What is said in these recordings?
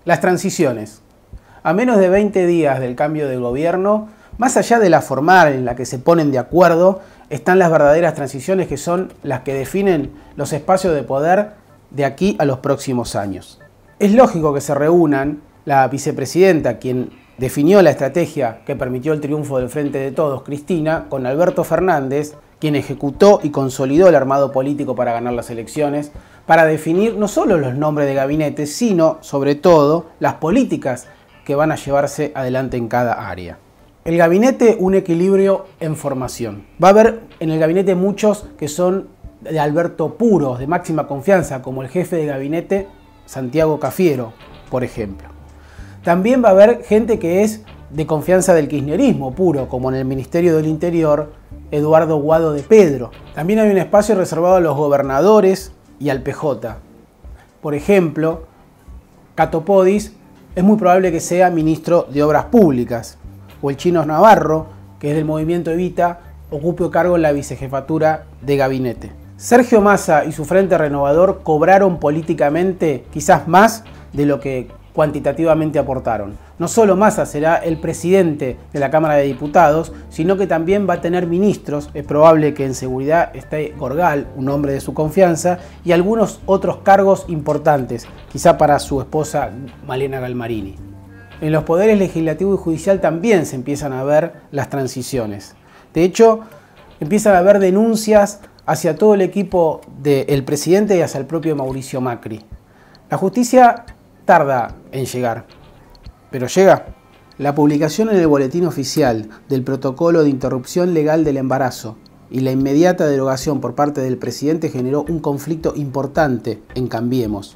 Las transiciones. A menos de 20 días del cambio de gobierno, más allá de la formal en la que se ponen de acuerdo, están las verdaderas transiciones, que son las que definen los espacios de poder de aquí a los próximos años. Es lógico que se reúnan la vicepresidenta, quien definió la estrategia que permitió el triunfo del Frente de Todos, Cristina, con Alberto Fernández, quien ejecutó y consolidó el armado político para ganar las elecciones, para definir no solo los nombres de gabinete, sino, sobre todo, las políticas que van a llevarse adelante en cada área. El gabinete, un equilibrio en formación. Va a haber en el gabinete muchos que son de Alberto puros, de máxima confianza, como el jefe de gabinete Santiago Cafiero, por ejemplo. También va a haber gente que es de confianza del kirchnerismo puro, como en el Ministerio del Interior, Eduardo Guado de Pedro. También hay un espacio reservado a los gobernadores y al PJ. Por ejemplo, Cato Podis es muy probable que sea ministro de Obras Públicas, o el Chino Navarro, que es del movimiento Evita, ocupe cargo en la vicejefatura de gabinete. Sergio Massa y su Frente Renovador cobraron políticamente quizás más de lo que cuantitativamente aportaron. No solo Massa será el presidente de la Cámara de Diputados, sino que también va a tener ministros. Es probable que en seguridad esté Gorgal, un hombre de su confianza, y algunos otros cargos importantes, quizá para su esposa Malena Galmarini. En los poderes legislativo y judicial también se empiezan a ver las transiciones. De hecho, empiezan a haber denuncias hacia todo el equipo del presidente y hacia el propio Mauricio Macri. La justicia tarda en llegar, pero llega. La publicación en el boletín oficial del protocolo de interrupción legal del embarazo y la inmediata derogación por parte del presidente generó un conflicto importante en Cambiemos.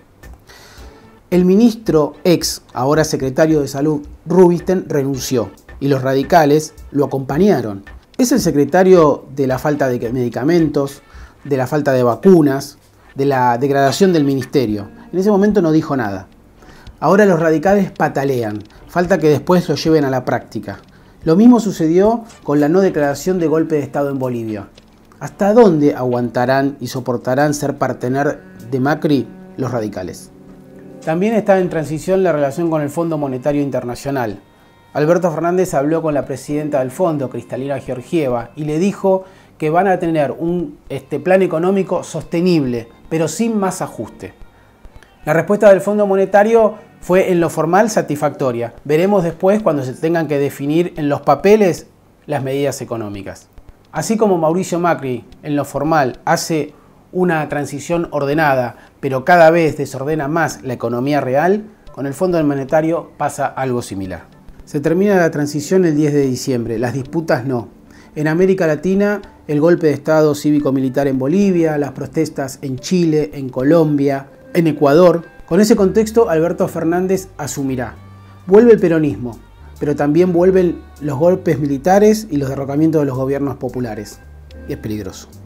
El ministro ahora secretario de Salud, Rubinstein, renunció y los radicales lo acompañaron. Es el secretario de la falta de medicamentos, de la falta de vacunas, de la degradación del ministerio. En ese momento no dijo nada. Ahora los radicales patalean, falta que después lo lleven a la práctica. Lo mismo sucedió con la no declaración de golpe de Estado en Bolivia. ¿Hasta dónde aguantarán y soportarán ser partener de Macri los radicales? También está en transición la relación con el Fondo Monetario Internacional. Alberto Fernández habló con la presidenta del fondo, Cristalina Georgieva, y le dijo que van a tener un plan económico sostenible, pero sin más ajuste. La respuesta del Fondo Monetario fue en lo formal satisfactoria. Veremos después cuando se tengan que definir en los papeles las medidas económicas. Así como Mauricio Macri en lo formal hace una transición ordenada, pero cada vez desordena más la economía real, con el Fondo Monetario pasa algo similar. Se termina la transición el 10 de diciembre, las disputas no. En América Latina, el golpe de Estado cívico-militar en Bolivia, las protestas en Chile, en Colombia, en Ecuador. Con ese contexto, Alberto Fernández asumirá. Vuelve el peronismo, pero también vuelven los golpes militares y los derrocamientos de los gobiernos populares. Y es peligroso.